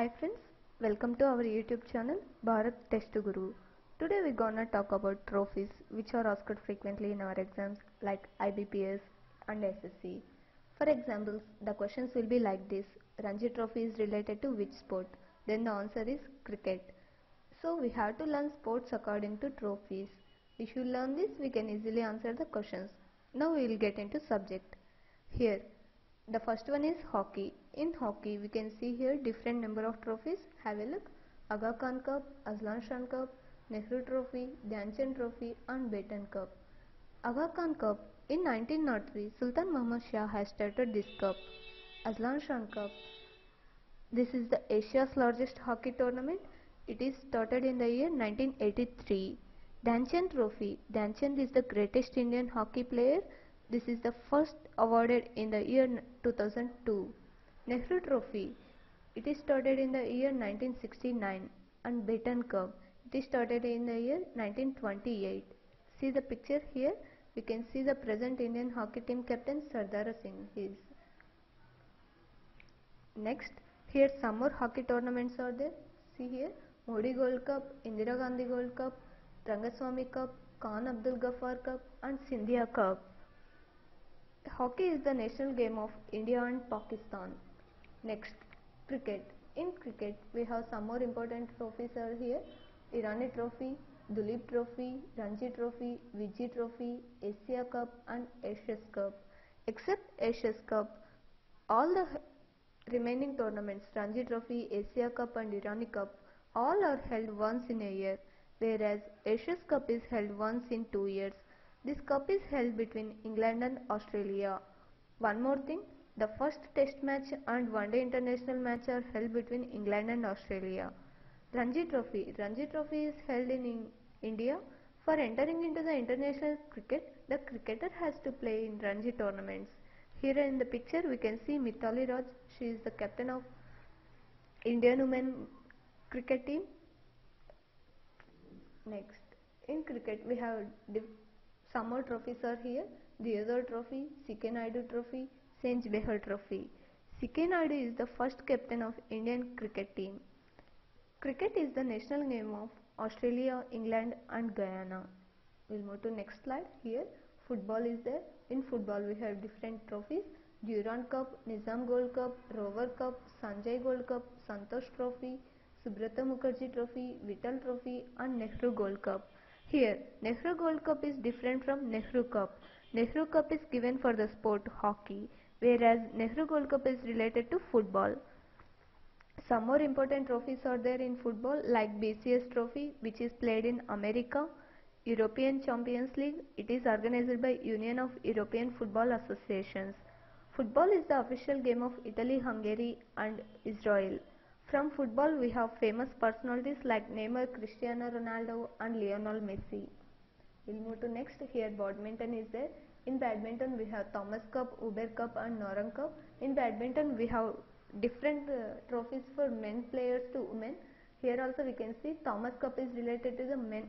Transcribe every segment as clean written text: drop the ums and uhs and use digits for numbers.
Hi friends, welcome to our YouTube channel Bharat Test Guru. Today we're gonna talk about trophies which are asked frequently in our exams like IBPS and SSC. For examples, the questions will be like this: Ranji Trophy is related to which sport? Then the answer is cricket. So we have to learn sports according to trophies. If you learn this, we can easily answer the questions. Now we will get into subject. Here, the first one is hockey. In hockey, we can see here different number of trophies. Have a look. Aga Khan Cup, Aslan Shan Cup, Nehru Trophy, Dhyan Chand Trophy and Baton Cup. Aga Khan Cup. In 1903, Sultan Muhammad Shah has started this cup. Aslan Shan Cup. This is the Asia's largest hockey tournament. It is started in the year 1983. Dhyan Chand Trophy. Dhyan Chand is the greatest Indian hockey player. This is the first awarded in the year 2002. Nehru Trophy. It is started in the year 1969. And Baton Cup. It is started in the year 1928. See the picture here. We can see the present Indian hockey team captain Sardar Singh. Next, here some more hockey tournaments are there. See here, Modi Gold Cup, Indira Gandhi Gold Cup, Rangaswamy Cup, Khan Abdul Ghaffar Cup and Sindhia Cup. Hockey is the national game of India and Pakistan. Next, cricket. In cricket, we have some more important trophies are here. Irani Trophy, Duleep Trophy, Ranji Trophy, Vijay Trophy, Asia Cup and Ashes Cup. Except Ashes Cup, all the remaining tournaments, Ranji Trophy, Asia Cup and Irani Cup, all are held once in a year, whereas Ashes Cup is held once in 2 years. This cup is held between England and Australia. One more thing, the first test match and one-day international match are held between England and Australia. Ranji Trophy. Ranji Trophy is held in India. For entering into the international cricket, the cricketer has to play in Ranji tournaments. Here in the picture we can see Mithali Raj. She is the captain of Indian women cricket team. Next, in cricket we have some more trophies are here. Deodhar Trophy, C.K. Naidu Trophy, Sanj Behar Trophy. C.K. Naidu is the first captain of Indian cricket team. Cricket is the national game of Australia, England and Guyana. We'll move to next slide. Here, football is there. In football we have different trophies. Durand Cup, Nizam Gold Cup, Rover Cup, Sanjay Gold Cup, Santosh Trophy, Subrata Mukherjee Trophy, Vittal Trophy and Nehru Gold Cup. Here, Nehru Gold Cup is different from Nehru Cup. Nehru Cup is given for the sport hockey, whereas Nehru Gold Cup is related to football. Some more important trophies are there in football like BCS Trophy, which is played in America. European Champions League, it is organized by Union of European Football Associations. Football is the official game of Italy, Hungary and Israel. From football we have famous personalities like Neymar, Cristiano Ronaldo and Lionel Messi. We'll move to next. Here badminton is there. In badminton we have Thomas Cup, Uber Cup and Noran Cup. In badminton we have different trophies for men players to women. Here also we can see Thomas Cup is related to the men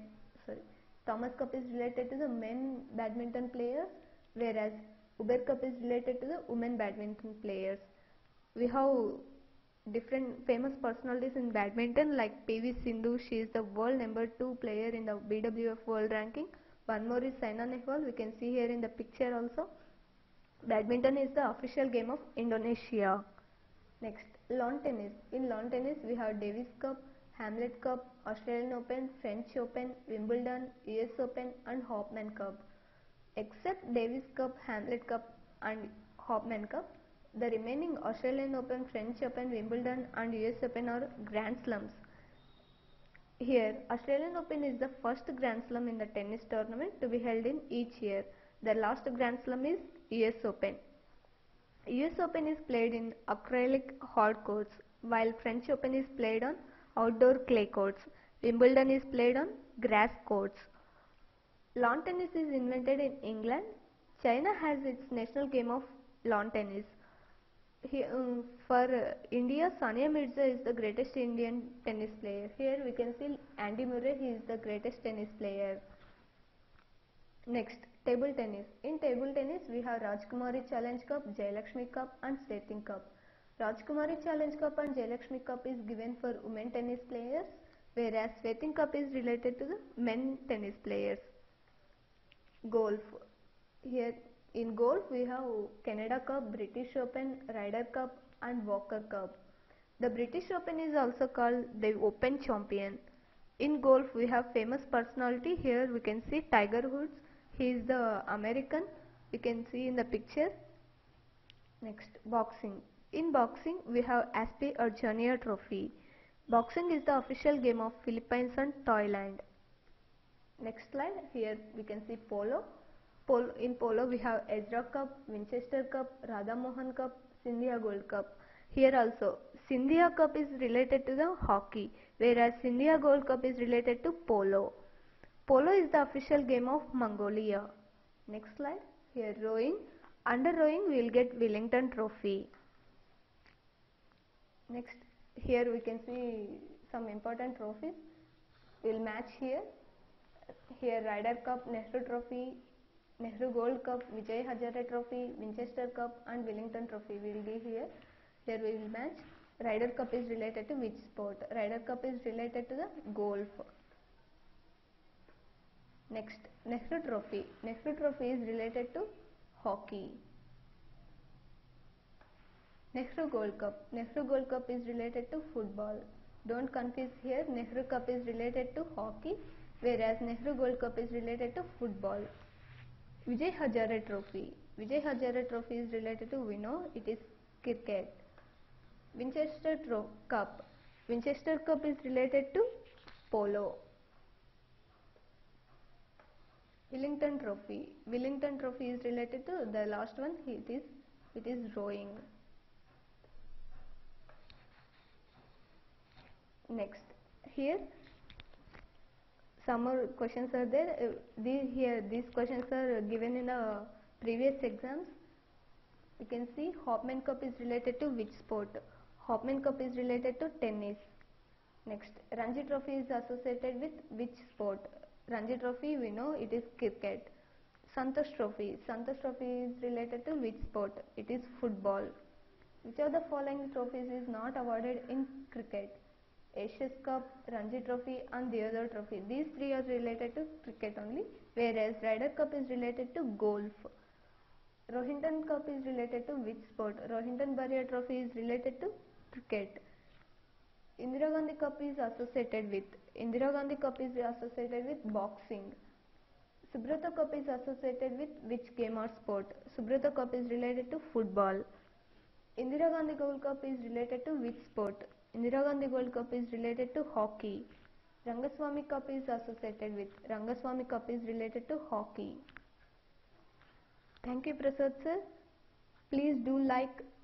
badminton players, whereas Uber Cup is related to the women badminton players. We have different famous personalities in badminton like PV Sindhu. She is the world number 2 player in the BWF world ranking. One more is Saina Nehwal. We can see here in the picture also. Badminton is the official game of Indonesia. Next, lawn tennis. In lawn tennis we have Davis Cup, Hamlet Cup, Australian Open, French Open, Wimbledon, US Open and Hopman Cup. Except Davis Cup, Hamlet Cup and Hopman Cup, the remaining Australian Open, French Open, Wimbledon and US Open are Grand Slams. Here, Australian Open is the first Grand Slam in the tennis tournament to be held in each year. The last Grand Slam is US Open. US Open is played in acrylic hard courts, while French Open is played on outdoor clay courts. Wimbledon is played on grass courts. Lawn tennis is invented in England. China has its national game of lawn tennis. For India, Sania Mirza is the greatest Indian tennis player. Here we can see Andy Murray, he is the greatest tennis player. Next, table tennis. In table tennis, we have Rajkumari Challenge Cup, Jayalakshmi Cup and Seth Singh Cup. Rajkumari Challenge Cup and Jayalakshmi Cup is given for women tennis players, whereas Swetin Cup is related to the men tennis players. Golf. Here in golf we have Canada Cup, British Open, Ryder Cup and Walker Cup. The British Open is also called the Open Champion. In golf we have famous personality. Here we can see Tiger Woods. He is the American. You can see in the picture. Next, boxing. In boxing we have Aspi Arjania Trophy. Boxing is the official game of Philippines and Thailand. Next slide. Here we can see polo. In polo we have Ezra Cup, Winchester Cup, Radha Mohan Cup, Sindhia Gold Cup. Here also Sindhia Cup is related to the hockey, whereas Sindhia Gold Cup is related to polo. Polo is the official game of Mongolia. Next slide. Here rowing. Under rowing we will get Wellington Trophy. Next, here we can see some important trophies. We will match here. Here Ryder Cup, Nehru Trophy, Nehru Gold Cup, Vijay Hazare Trophy, Winchester Cup and Wellington Trophy we will give here. Here we will match. Ryder Cup is related to which sport? Ryder Cup is related to the golf. Next, Nehru Trophy. Nehru Trophy is related to hockey. Nehru Gold Cup. Nehru Gold Cup is related to football. Don't confuse here. Nehru Cup is related to hockey, whereas Nehru Gold Cup is related to football. Vijay Hazare Trophy. Vijay Hazare Trophy is related to, we know, it is cricket. Winchester Cup. Winchester Cup is related to polo. Wellington Trophy. Wellington Trophy is related to the last one. It is rowing. Next, here some more questions are there. These questions are given in the previous exams. You can see Hopman Cup is related to which sport? Hopman Cup is related to tennis. Next, Ranji Trophy is associated with which sport? Ranji Trophy, we know it is cricket. Santosh Trophy. Santosh Trophy is related to which sport? It is football. Which of the following trophies is not awarded in cricket? Ashes Cup, Ranji Trophy and the other trophy. These three are related to cricket only, whereas Ryder Cup is related to golf. Rohinton Cup is related to which sport? Rohinton Barrier Trophy is related to cricket. Indira Gandhi Cup is associated with boxing. Subrata Cup is associated with which game or sport? Subrata Cup is related to football. Indira Gandhi Gold Cup is related to which sport? Indira Gandhi Gold Cup is related to hockey. Rangaswamy Cup is associated with. Rangaswamy Cup is related to hockey. Thank you, Prasad sir. Please do like,